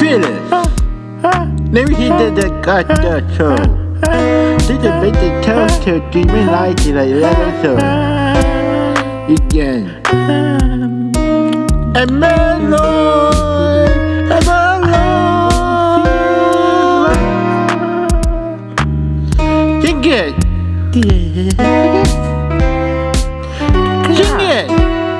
feel it. Let me hit the got the show. Did the better tell to dreaming like leather show. Again. A melon, a melon. Sing it. Sing it.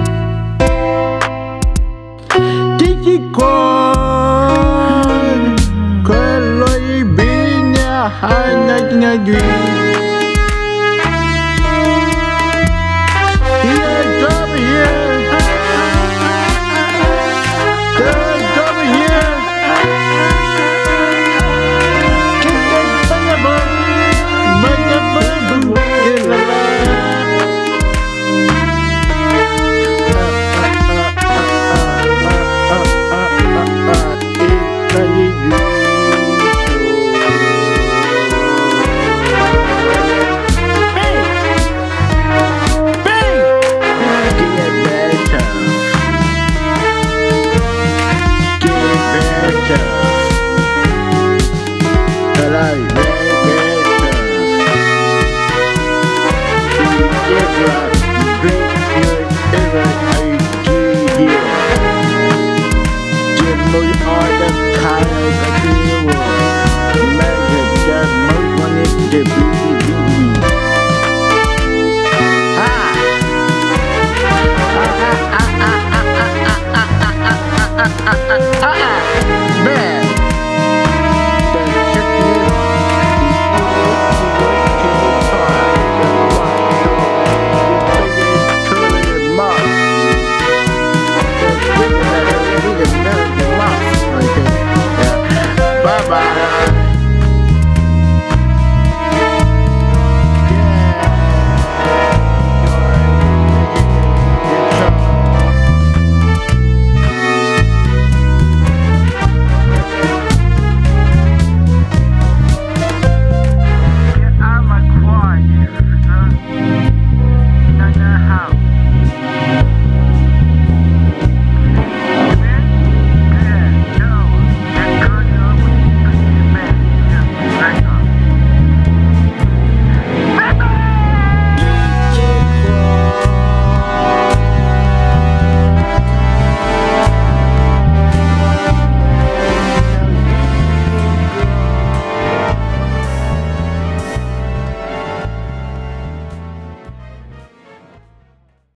하나하나지 Give me all the colors